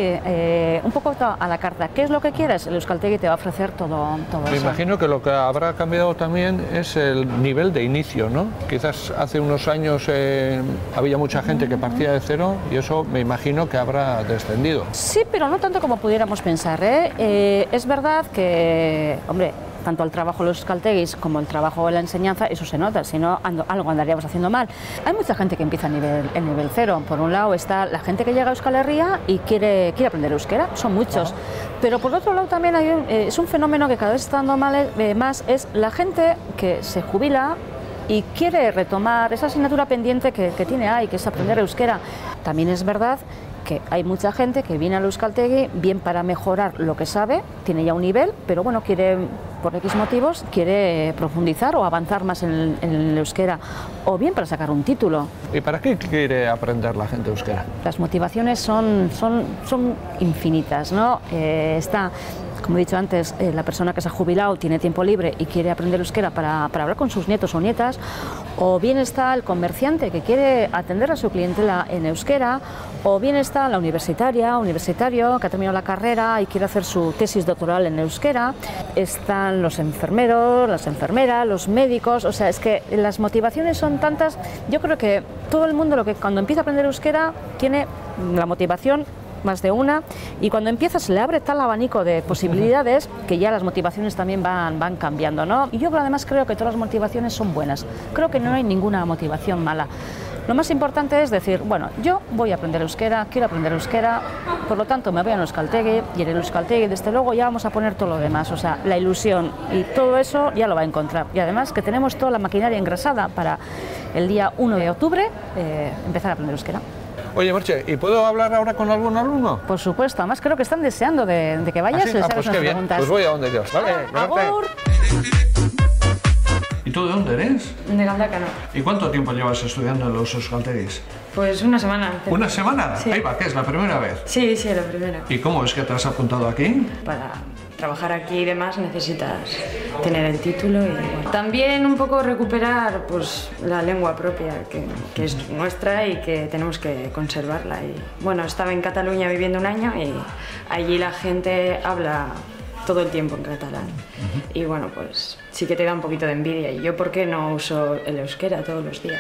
un poco a la carta. ¿Qué es lo que quieres? El Euskaltegi te va a ofrecer todo Me eso. imagino que lo que habrá cambiado también es el nivel de inicio, ¿no? Quizás hace unos años había mucha gente que partía de cero y eso me imagino que habrá descendido. Sí, pero no tanto como pudiéramos pensar, ¿eh? Es verdad que, hombre, tanto el trabajo de los euskaltegis como el trabajo de la enseñanza, eso se nota, si no algo andaríamos haciendo mal. Hay mucha gente que empieza en nivel cero. Por un lado está la gente que llega a Euskal Herria y quiere aprender euskera, son muchos. Pero por otro lado también es un fenómeno que cada vez está dando más, es la gente que se jubila y quiere retomar esa asignatura pendiente que tiene ahí, que es aprender euskera. También es verdad que hay mucha gente que viene al Euskaltegi bien para mejorar lo que sabe, tiene ya un nivel, pero bueno, quiere, por X motivos, quiere profundizar o avanzar más en el euskera, o bien para sacar un título. ¿Y para qué quiere aprender la gente euskera? Las motivaciones son infinitas, ¿no? Está, como he dicho antes, la persona que se ha jubilado tiene tiempo libre y quiere aprender euskera para hablar con sus nietos o nietas, o bien está el comerciante que quiere atender a su clientela en euskera, o bien está la universitario que ha terminado la carrera y quiere hacer su tesis doctoral en euskera, están los enfermeros, las enfermeras, los médicos, o sea, es que las motivaciones son tantas. Yo creo que todo el mundo cuando empieza a aprender euskera tiene la motivación más de una, y cuando empieza se le abre tal abanico de posibilidades que ya las motivaciones también van cambiando, ¿no? Y yo además creo que todas las motivaciones son buenas, creo que no hay ninguna motivación mala. Lo más importante es decir, bueno, yo voy a aprender euskera, quiero aprender euskera, por lo tanto me voy a Euskaltegi, y en el Euskaltegi desde luego ya vamos a poner todo lo demás, o sea, la ilusión y todo eso ya lo va a encontrar. Y además que tenemos toda la maquinaria engrasada para el día 1 de octubre empezar a aprender euskera. Oye, Merche, ¿y puedo hablar ahora con algún alumno? Por supuesto, además creo que están deseando de que vayas. ¿Ah, sí? Y les hagas Pues qué unas bien, preguntas. pues voy a donde Dios, ¿vale? Agur. ¿Y tú de dónde eres? De Galdacano. ¿Y cuánto tiempo llevas estudiando en los euskaltegis? Pues una semana. ¿Una semana? Sí. Ahí va, ¿qué es la primera vez? Sí, la primera. ¿Y cómo es que te has apuntado aquí? Para trabajar aquí y demás necesitas tener el título y bueno. También un poco recuperar pues la lengua propia que es nuestra y que tenemos que conservarla. Y bueno, estaba en Cataluña viviendo un año y allí la gente habla todo el tiempo en catalán. Y bueno, pues sí que te da un poquito de envidia. Y yo, ¿por qué no uso el euskera todos los días?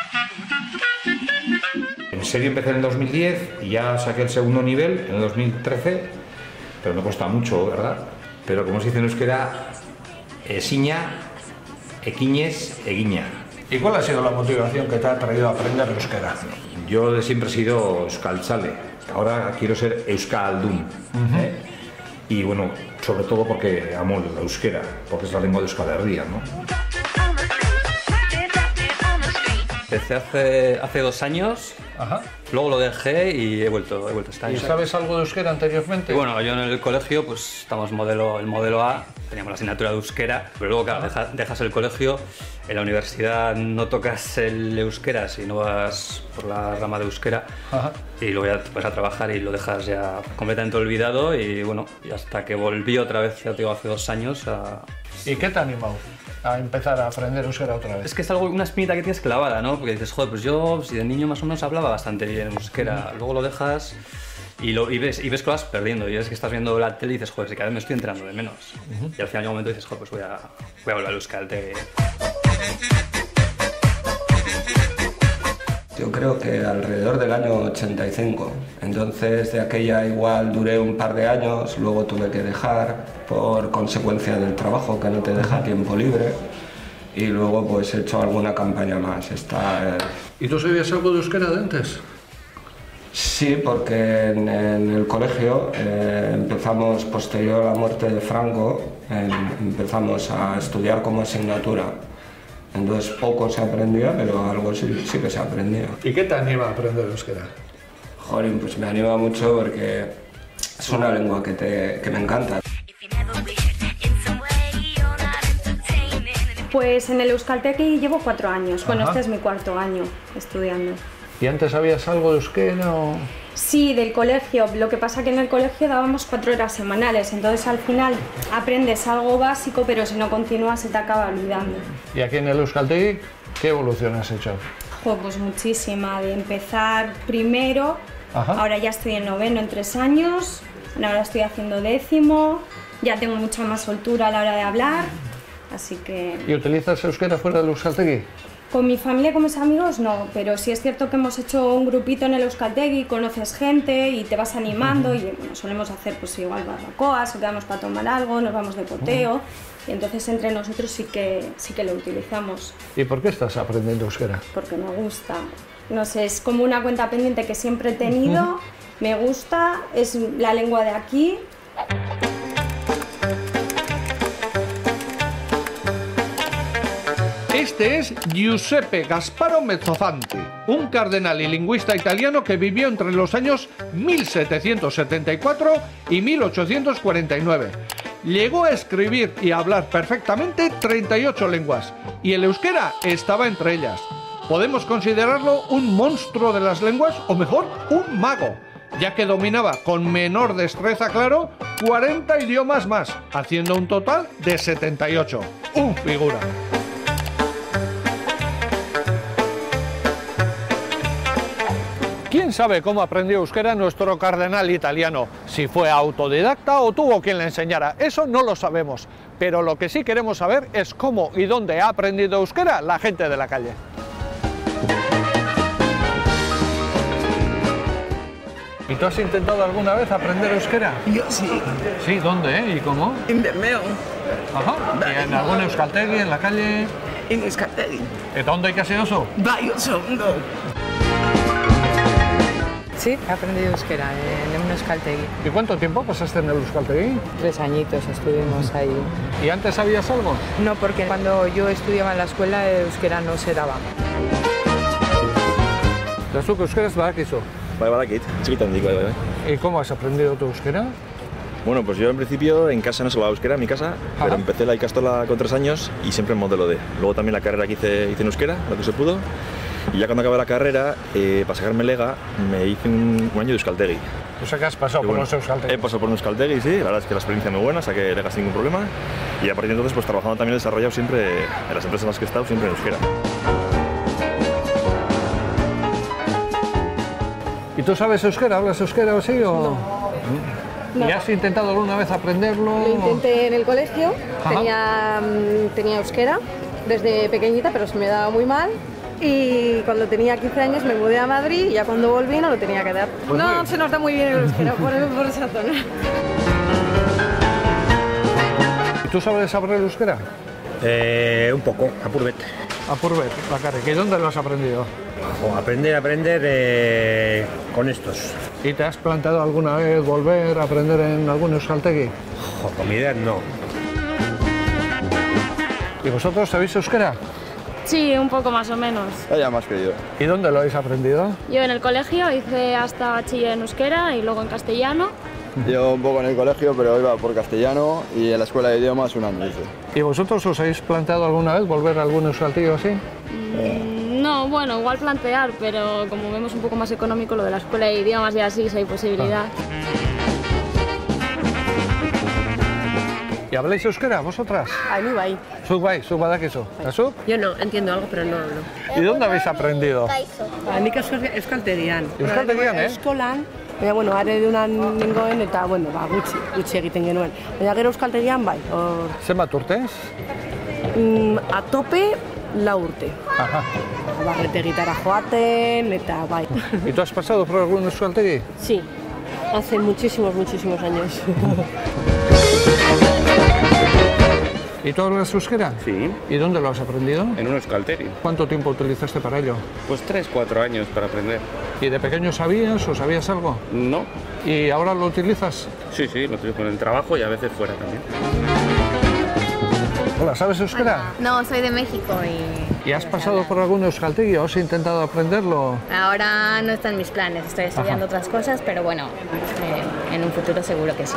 En serio empecé en el 2010 y ya saqué el segundo nivel en el 2013, pero me cuesta mucho, ¿verdad? Pero como se dice en euskera, esiña, equiñes, eguiña. ¿Y cuál ha sido la motivación que te ha traído a aprender euskera? Yo de siempre he sido euskaltzale, ahora quiero ser euskaldun. Y bueno, sobre todo porque amo la euskera, porque es la lengua de Euskal Herria, ¿no? empecé hace 2 años, luego lo dejé y he vuelto este año. ¿Y sabes algo de euskera anteriormente? Y bueno, yo en el colegio pues estamos el modelo A, teníamos la asignatura de euskera, pero luego claro, dejas el colegio, en la universidad no tocas el euskera si no vas por la rama de euskera y luego ya te vas a trabajar y lo dejas ya completamente olvidado y bueno, y hasta que volví otra vez, ya te digo, hace 2 años a... ¿Y qué te ha animado a empezar a aprender euskera otra vez? Es que es una espinita que tienes clavada, ¿no? Porque dices, joder, pues yo si de niño más o menos hablaba bastante bien euskera, luego lo dejas y ves que lo vas perdiendo y es que estás viendo la tele y dices, joder, si cada vez me estoy enterando de menos. Y al final llega un momento y dices, joder, pues voy a volver al euskaltegi. Yo creo que alrededor del año 85. Entonces de aquella igual duré un par de años, luego tuve que dejar por consecuencia del trabajo que no te deja tiempo libre y luego pues he hecho alguna campaña más. ¿Y tú sabías algo de euskera de antes? Sí, porque en el colegio empezamos, posterior a la muerte de Franco, empezamos a estudiar como asignatura. Entonces poco se aprendía, pero algo sí que se aprendía. ¿Y qué te anima a aprender euskera? Joder, pues me anima mucho porque es una lengua que me encanta. Pues en el euskaltegi llevo 4 años, bueno, este es mi 4.º año estudiando. ¿Y antes sabías algo de euskera o...? Sí, del colegio, lo que pasa que en el colegio dábamos 4 horas semanales, entonces al final aprendes algo básico, pero si no continúas se te acaba olvidando. ¿Y aquí en el euskaltegi qué evolución has hecho? Pues muchísima, de empezar primero, ahora ya estoy en 9º en 3 años, ahora estoy haciendo 10º, ya tengo mucha más soltura a la hora de hablar, así que... ¿Y utilizas euskera fuera del euskaltegi? Con mi familia y con mis amigos no, pero sí es cierto que hemos hecho un grupito en el euskaltegi, conoces gente y te vas animando y bueno, solemos hacer pues igual barbacoas o quedamos para tomar algo, nos vamos de poteo y entonces entre nosotros sí que lo utilizamos. ¿Y por qué estás aprendiendo euskera? Porque me gusta, no sé, es como una cuenta pendiente que siempre he tenido, me gusta, es la lengua de aquí. Este es Giuseppe Gasparo Mezzofanti, un cardenal y lingüista italiano que vivió entre los años 1774 y 1849. Llegó a escribir y a hablar perfectamente 38 lenguas, y el euskera estaba entre ellas. Podemos considerarlo un monstruo de las lenguas, o mejor, un mago, ya que dominaba con menor destreza, claro, 40 idiomas más, haciendo un total de 78. ¡Un figura! ¿Quién sabe cómo aprendió euskera nuestro cardenal italiano? Si fue autodidacta o tuvo quien le enseñara, eso no lo sabemos. Pero lo que sí queremos saber es cómo y dónde ha aprendido euskera la gente de la calle. ¿Y tú has intentado alguna vez aprender euskera? Yo sí. Sí, ¿dónde, ¿Y cómo? En Bermeo. ¿Y en algún euskaltegi, en la calle? En euskaltegi. ¿Dónde hay que hacer eso? Vaya segundo. Sí, he aprendido euskera en un euskaltegi. ¿Y cuánto tiempo pasaste en el euskaltegi? 3 añitos estuvimos ahí. ¿Y antes sabías algo? No, porque cuando yo estudiaba en la escuela euskera no se daba. ¿Zuk euskeraz badakizu? Bai, badakit, txikitandik, bai. ¿Y cómo has aprendido tu euskera? Bueno, pues yo en principio en casa no se hablaba euskera, en mi casa, pero empecé la ikastola con 3 años y siempre en modelo D. Luego también la carrera que hice en euskera, lo que se pudo. Y ya cuando acabé la carrera, para sacarme lega, me hice un año de euskaltegi. O sea que has pasado por los euskaltegis. He pasado por un euskaltegi, sí, la verdad es que la experiencia es muy buena, saqué legas sin ningún problema. Y a partir de entonces, pues trabajando también desarrollado siempre, en las empresas en las que he estado, siempre en euskera. ¿Y tú sabes euskera? ¿Hablas euskera o sí? O... No. ¿Y has intentado alguna vez aprenderlo? Lo intenté en el colegio, tenía euskera desde pequeñita, pero se me daba muy mal. Y cuando tenía 15 años me mudé a Madrid y ya cuando volví no lo tenía que dar. Pues no se nos da muy bien el euskera por esa zona. ¿Y tú sabes hablar euskera? Un poco, apurbet. Apurbet, bakarrik. ¿Y dónde lo has aprendido? Aprender con estos. ¿Y te has planteado alguna vez volver a aprender en algún euskaltegi? Con mi idea no. ¿Y vosotros sabéis euskera? Sí, un poco más o menos. Ya más que yo. ¿Y dónde lo habéis aprendido? Yo en el colegio hice hasta bachiller en euskera y luego en castellano. Yo un poco en el colegio, pero iba por castellano y en la escuela de idiomas un año hice. ¿Y vosotros os habéis planteado alguna vez volver a algún euskaltegui así? No, bueno, igual plantear, pero como vemos un poco más económico lo de la escuela de idiomas y así, si hay posibilidad. ¿Y habláis euskera vosotras? Ni bai. Zuk bai, zuk badakizu. Zuk? Yo no, entiendo algo, pero no hablo. ¿Y dónde habéis aprendido? Nik euskaltegian. Euskaltegian, Eskolan, baina, bueno, aredunan nengoen eta, bueno, gutxi egiten genuen. Baina gero euskaltegian bai. Zenbat urtez? A tope 4 urte. Barretegitara joaten eta bai. ¿Y tú has pasado por algún euskaltegui? Sí, hace muchísimos años. ¿Y tú hablas euskera? Sí. ¿Y dónde lo has aprendido? En un euskaltegui. ¿Cuánto tiempo utilizaste para ello? Pues 3-4 años para aprender. ¿Y de pequeño sabías o sabías algo? No. ¿Y ahora lo utilizas? Sí, lo utilizo en el trabajo y a veces fuera también. Hola, ¿sabes euskera? No, soy de México y... ¿Y has pasado por algún euskaltegui o has intentado aprenderlo? Ahora no está en mis planes, estoy estudiando otras cosas, pero bueno, en un futuro seguro que sí.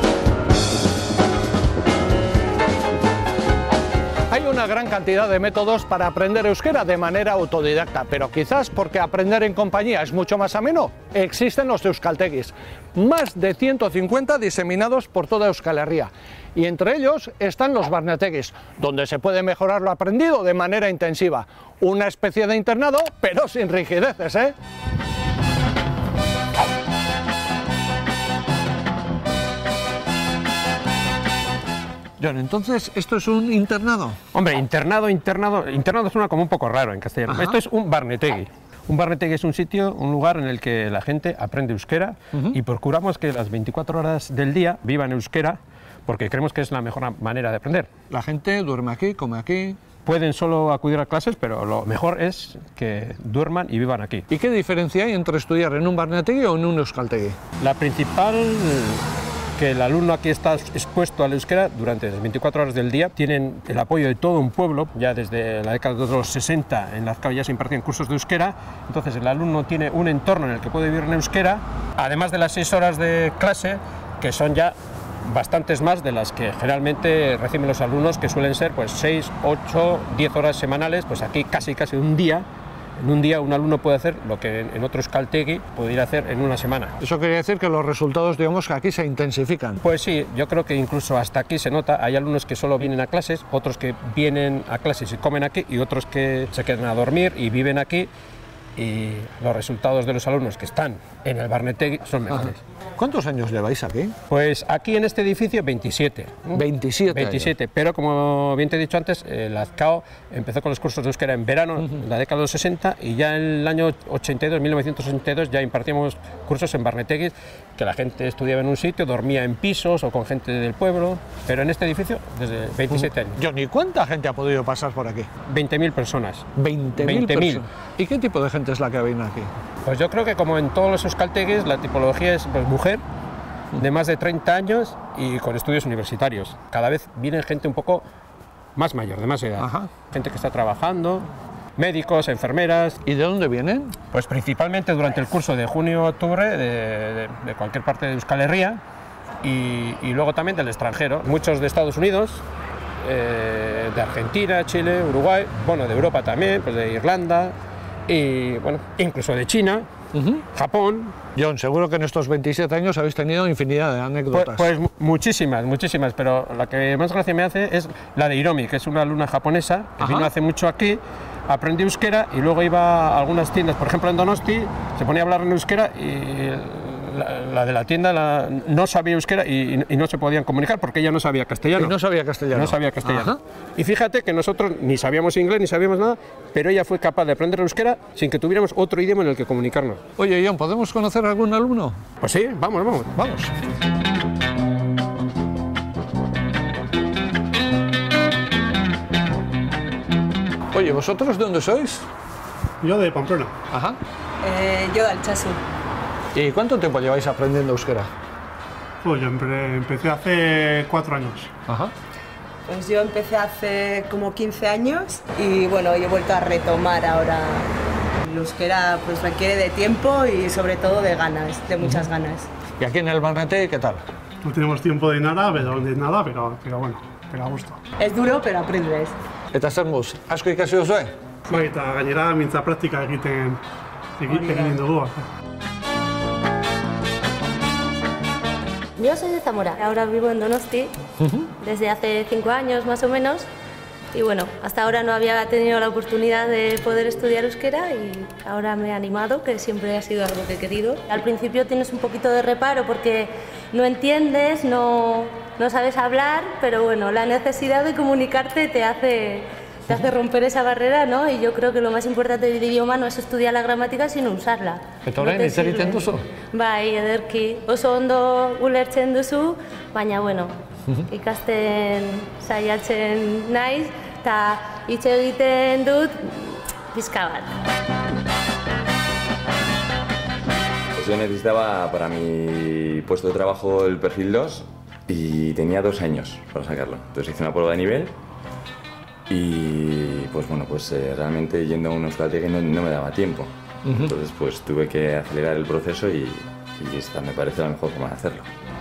Hay una gran cantidad de métodos para aprender euskera de manera autodidacta, pero quizás porque aprender en compañía es mucho más ameno, existen los euskaltegis, más de 150 diseminados por toda Euskal Herria. Y entre ellos están los barnetegis, donde se puede mejorar lo aprendido de manera intensiva. Una especie de internado, pero sin rigideces, ¿eh? John, entonces, ¿esto es un internado? Hombre, internado suena como un poco raro en castellano. Ajá. Esto es un barnetegui. Un barnetegui es un sitio, un lugar en el que la gente aprende euskera y procuramos que las 24 horas del día vivan euskera porque creemos que es la mejor manera de aprender. La gente duerme aquí, come aquí. Pueden solo acudir a clases, pero lo mejor es que duerman y vivan aquí. ¿Y qué diferencia hay entre estudiar en un barnetegui o en un euskaltegui? La principal, que el alumno aquí está expuesto al euskera durante las 24 horas del día, tienen el apoyo de todo un pueblo, ya desde la década de los 60 en las que ya se impartían cursos de euskera, entonces el alumno tiene un entorno en el que puede vivir en euskera, además de las 6 horas de clase, que son ya bastantes más de las que generalmente reciben los alumnos, que suelen ser pues 6, 8, 10 horas semanales, pues aquí casi un día. En un día un alumno puede hacer lo que en otro euskaltegui podría hacer en una semana. Eso quiere decir que los resultados, digamos, que aquí se intensifican. Pues sí, yo creo que incluso hasta aquí se nota. Hay alumnos que solo vienen a clases, otros que vienen a clases y comen aquí, y otros que se quedan a dormir y viven aquí. Y los resultados de los alumnos que están en el barnetegui son mejores. ¿Cuántos años lleváis aquí? Pues aquí en este edificio 27. 27 pero como bien te he dicho antes, el Azcao empezó con los cursos de euskera en verano, en la década de los 60, y ya en el año 1982, ya impartíamos cursos en barneteguis, que la gente estudiaba en un sitio, dormía en pisos o con gente del pueblo, pero en este edificio desde 27 años. John, ¿y cuánta gente ha podido pasar por aquí? 20.000 personas. 20.000 personas. ¿Y qué tipo de gente es la que viene aquí? Pues yo creo que como en todos los euskalteguis, la tipología es pues, mujer de más de 30 años y con estudios universitarios. Cada vez viene gente un poco más mayor, de más edad. Ajá. Gente que está trabajando, médicos, enfermeras. ¿Y de dónde vienen? Pues principalmente durante el curso de junio-octubre de cualquier parte de Euskal Herria y luego también del extranjero. Muchos de Estados Unidos, de Argentina, Chile, Uruguay, bueno, de Europa también, pues de Irlanda y bueno, incluso de China, Japón. John, seguro que en estos 27 años habéis tenido infinidad de anécdotas. Pues muchísimas, pero la que más gracia me hace es la de Hiromi, que es una alumna japonesa que vino hace mucho aquí, aprendió euskera y luego iba a algunas tiendas, por ejemplo en Donosti, se ponía a hablar en euskera y la de la tienda no sabía euskera y no se podían comunicar porque ella no sabía castellano. Y no sabía castellano. No sabía castellano. Ajá. Y fíjate que nosotros ni sabíamos inglés ni sabíamos nada, pero ella fue capaz de aprender euskera sin que tuviéramos otro idioma en el que comunicarnos. Oye, John, ¿podemos conocer a algún alumno? Pues sí, vamos. Oye, ¿vosotros de dónde sois? Yo de Pamplona. Ajá. Yo de Altsasu. ¿Y cuánto tiempo lleváis aprendiendo euskera? Pues yo empecé hace 4 años. Ajá. Pues yo empecé hace como 15 años y bueno, he vuelto a retomar ahora. El euskera pues requiere de tiempo y sobre todo de ganas, de muchas ganas. ¿Y aquí en el Barnetegi qué tal? No tenemos tiempo de nada, pero bueno, pero a gusto. Es duro, pero aprendes. Eta zer muz, asko ikasi duzue? Bai, eta gainera mintza praktika egiten dugu. Yo soy de Zamora, ahora vivo en Donosti desde hace 5 años más o menos y bueno, hasta ahora no había tenido la oportunidad de poder estudiar euskera y ahora me he animado, que siempre ha sido algo que he querido. Al principio tienes un poquito de reparo porque no entiendes, no sabes hablar, pero bueno, la necesidad de comunicarte te hace romper esa barrera, ¿no? Y yo creo que lo más importante del idioma no es estudiar la gramática, sino usarla. Eta orain, hitz egiten duzu? Bai, ederki. Oso ondo ulertzen duzu, baina, bueno, ikasten saiatzen naiz, eta hitz egiten dut pizka bat. Pues yo necesitaba para mi puesto de trabajo el perfil 2 y tenía 2 años para sacarlo. Entonces hice una prueba de nivel. Y pues bueno, realmente yendo a un euskaltegi no me daba tiempo. Entonces pues tuve que acelerar el proceso y esta me parece la mejor forma de hacerlo.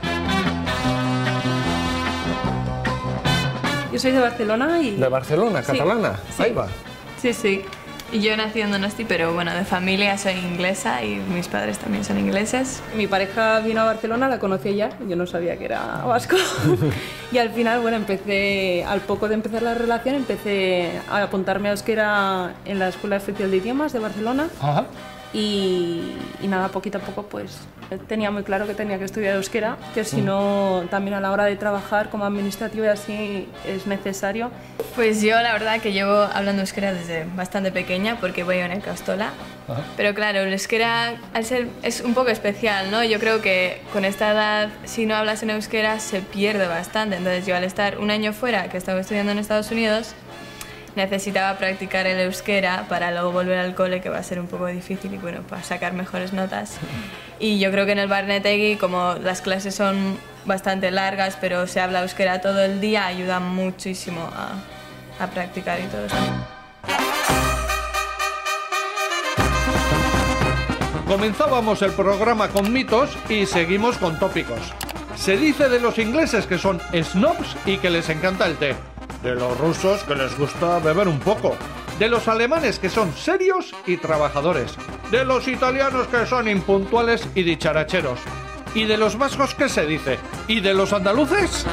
Yo soy de Barcelona y... ¿De Barcelona? ¿Catalana? Sí. Ahí va. Sí, sí. Y yo nací en Donosti, pero bueno, de familia soy inglesa y mis padres también son ingleses. Mi pareja vino a Barcelona, la conocí allá, yo no sabía que era vasco. Y al final, bueno, al poco de empezar la relación, empecé a apuntarme a euskera en la Escuela Oficial de Idiomas de Barcelona. Ajá. Y nada, poquito a poco pues tenía muy claro que tenía que estudiar euskera, que si no también a la hora de trabajar como administrativo y así es necesario. Pues yo la verdad que llevo hablando euskera desde bastante pequeña porque voy a una Ikastola. Pero claro, el euskera es un poco especial, ¿no? Yo creo que con esta edad si no hablas en euskera se pierde bastante, entonces yo al estar un año fuera, que estaba estudiando en Estados Unidos, necesitaba practicar el euskera para luego volver al cole, que va a ser un poco difícil y bueno, para sacar mejores notas. Y yo creo que en el Barnetegi, como las clases son bastante largas, pero se habla euskera todo el día, ayuda muchísimo a practicar y todo eso. Comenzábamos el programa con mitos y seguimos con tópicos. Se dice de los ingleses que son snobs y que les encanta el té. De los rusos que les gusta beber un poco. De los alemanes que son serios y trabajadores. De los italianos que son impuntuales y dicharacheros. ¿Y de los vascos qué se dice? ¿Y de los andaluces?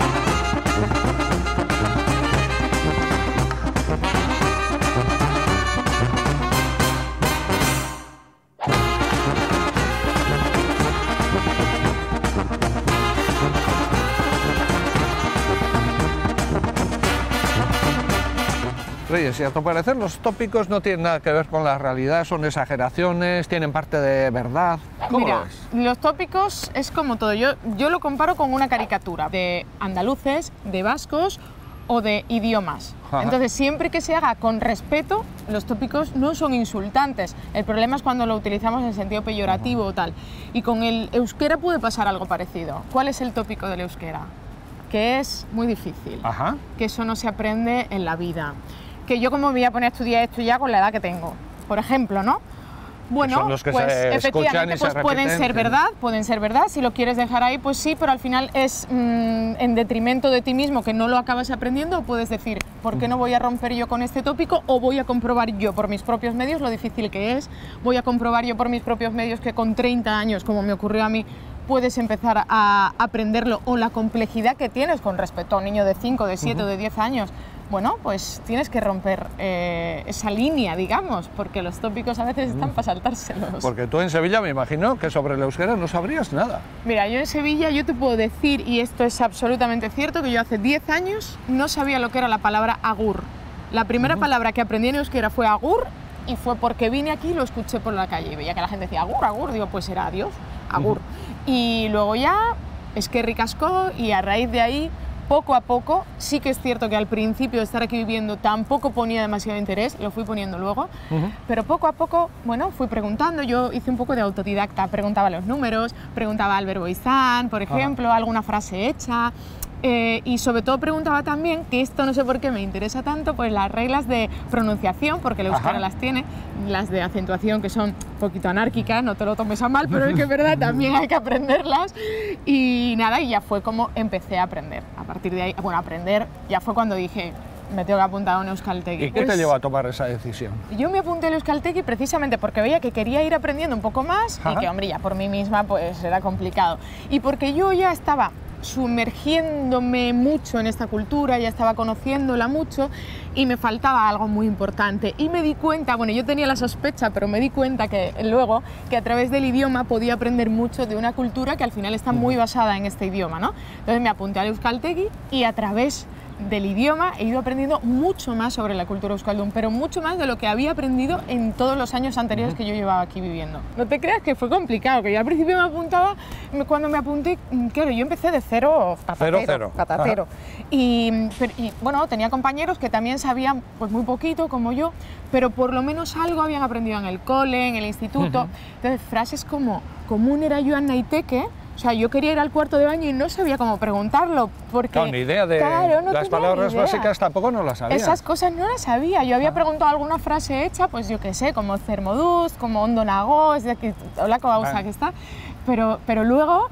Reyes, y a tu parecer los tópicos no tienen nada que ver con la realidad, son exageraciones, tienen parte de verdad. ¿Cómo Mira, lo ves? los tópicos es como todo. Yo lo comparo con una caricatura de andaluces, de vascos o de idiomas. Ajá. Entonces, siempre que se haga con respeto, los tópicos no son insultantes. El problema es cuando lo utilizamos en sentido peyorativo o tal. Y con el euskera puede pasar algo parecido. ¿Cuál es el tópico del euskera? Que es muy difícil, Ajá. que eso no se aprende en la vida. Que yo como me voy a poner a estudiar esto ya con la edad que tengo, por ejemplo, ¿no? Bueno, son los que pues se efectivamente escuchan y se pueden repiten. ser verdad, si lo quieres dejar ahí, pues sí, pero al final es en detrimento de ti mismo que no lo acabas aprendiendo, o puedes decir, ¿por qué no voy a romper yo con este tópico? O voy a comprobar yo por mis propios medios lo difícil que es, voy a comprobar yo por mis propios medios que con 30 años, como me ocurrió a mí, puedes empezar a aprenderlo, o la complejidad que tienes con respecto a un niño de 5, de 7 o de 10 años. Bueno, pues tienes que romper esa línea, digamos, porque los tópicos a veces están para saltárselos. Porque tú en Sevilla me imagino que sobre el euskera no sabrías nada. Mira, yo en Sevilla yo te puedo decir, y esto es absolutamente cierto, que yo hace 10 años no sabía lo que era la palabra agur. La primera palabra que aprendí en euskera fue agur, y fue porque vine aquí y lo escuché por la calle y veía que la gente decía agur, agur, digo, pues era adiós, agur. Y luego ya, eskerrik asko, y a raíz de ahí, poco a poco, sí que es cierto que al principio de estar aquí viviendo tampoco ponía demasiado interés, lo fui poniendo luego, pero poco a poco, bueno, fui preguntando, yo hice un poco de autodidacta, preguntaba los números, preguntaba al verbo izan, por ejemplo, alguna frase hecha, Y sobre todo preguntaba también, que esto no sé por qué me interesa tanto, pues las reglas de pronunciación, porque el euskera las tiene, las de acentuación que son un poquito anárquicas, no te lo tomes a mal, pero es que es verdad, también hay que aprenderlas. Y nada, y ya fue como empecé a aprender. A partir de ahí, bueno, aprender ya fue cuando dije, me tengo que apuntar a un euskaltegi. ¿Y qué te llevó a tomar esa decisión? Yo me apunté al euskaltegi precisamente porque veía que quería ir aprendiendo un poco más y que, hombre, ya por mí misma pues era complicado. Y porque yo ya estaba sumergiéndome mucho en esta cultura, ya estaba conociéndola mucho y me faltaba algo muy importante. Y me di cuenta, bueno, yo tenía la sospecha, pero me di cuenta que luego que a través del idioma podía aprender mucho de una cultura que al final está muy basada en este idioma, ¿no? Entonces me apunté al euskaltegi y a través del idioma he ido aprendiendo mucho más sobre la cultura euskaldun, pero mucho más de lo que había aprendido en todos los años anteriores que yo llevaba aquí viviendo. No te creas que fue complicado, que yo al principio me apuntaba, cuando me apunté, claro, yo empecé de cero, patatero. Y bueno, tenía compañeros que también sabían pues muy poquito, como yo, pero por lo menos algo habían aprendido en el cole, en el instituto. Entonces, frases como común era Joan Naiteke. O sea, yo quería ir al cuarto de baño y no sabía cómo preguntarlo, porque... Claro, ni idea de las palabras básicas tampoco no las sabía. Esas cosas no las sabía. Yo había preguntado alguna frase hecha, pues yo qué sé, como Zermoduz, como Ondo Nago, es decir, hola, causa que está. Pero luego,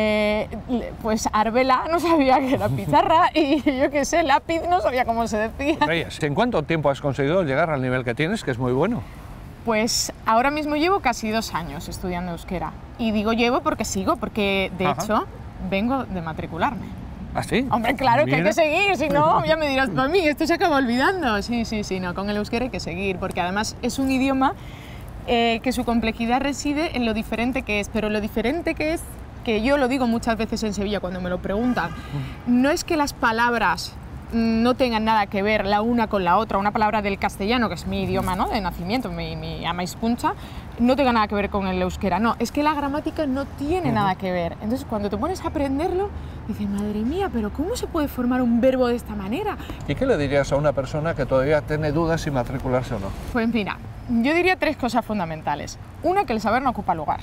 pues Arbela no sabía que era pizarra y yo qué sé, lápiz no sabía cómo se decía. Reyes, ¿en cuánto tiempo has conseguido llegar al nivel que tienes, que es muy bueno? Pues ahora mismo llevo casi 2 años estudiando euskera. Y digo llevo porque sigo, porque de hecho vengo de matricularme. ¿Ah, sí? Hombre, claro que hay que seguir, si no, ya me dirás, para mí, esto se acaba olvidando. Sí, no, con el euskera hay que seguir, porque además es un idioma que su complejidad reside en lo diferente que es, pero lo diferente que es, que yo lo digo muchas veces en Sevilla cuando me lo preguntan, no es que las palabras no tengan nada que ver la una con la otra, una palabra del castellano, que es mi idioma, ¿no?, de nacimiento, mi ama hizkuntza, no tenga nada que ver con el euskera, no, es que la gramática no tiene nada que ver. Entonces cuando te pones a aprenderlo, dices, madre mía, pero ¿cómo se puede formar un verbo de esta manera? ¿Y qué le dirías a una persona que todavía tiene dudas si matricularse o no? Pues mira, yo diría 3 cosas fundamentales. Una, que el saber no ocupa lugar.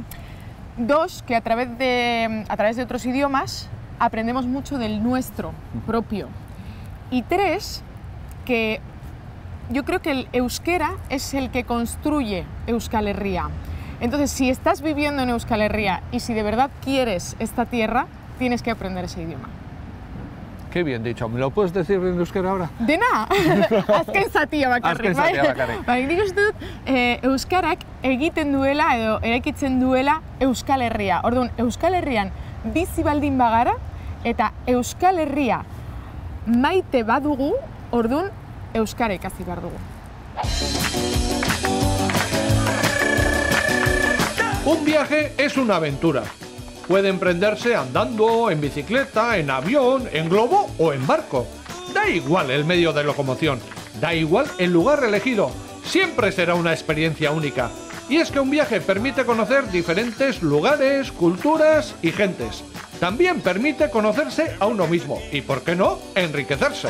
2, que a través de otros idiomas aprendemos mucho del nuestro propio. Y 3, que yo creo que el euskera es el que construye Euskal Herria. Entonces, si estás viviendo en Euskal Herria y si de verdad quieres esta tierra, tienes que aprender ese idioma. Qué bien dicho. ¿Me lo puedes decir en euskera ahora? Dena! Azken zatia bakarrik, bai? Nik uste dut, euskarak egiten duela edo eraikitzen duela Euskal Herria. Orduan, Euskal Herrian bizi baldin bagara eta Euskal Herria maite badugu, orduan euskara ikasi behar dugu. Un viaje es una aventura. Puede emprenderse andando, en bicicleta, en avión, en globo o en barco. Da igual el medio de locomoción, da igual el lugar elegido. Siempre será una experiencia única. Y es que un viaje permite conocer diferentes lugares, culturas y gentes. También permite conocerse a uno mismo y, ¿por qué no?, enriquecerse.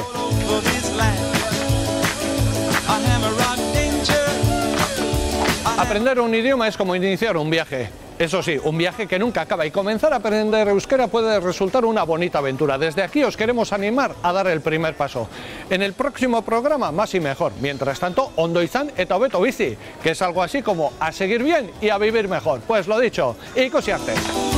Aprender un idioma es como iniciar un viaje. Eso sí, un viaje que nunca acaba, y comenzar a aprender euskera puede resultar una bonita aventura. Desde aquí os queremos animar a dar el primer paso. En el próximo programa, más y mejor. Mientras tanto, ondo izan eta hobeto bizi, que es algo así como a seguir bien y a vivir mejor. Pues lo dicho, ikusi arte.